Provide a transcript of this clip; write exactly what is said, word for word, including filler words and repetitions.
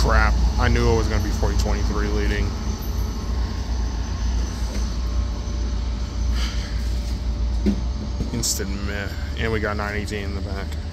Crap. I knew it was going to be forty twenty-three leading. Instant meh. And we got nine eighteen in the back.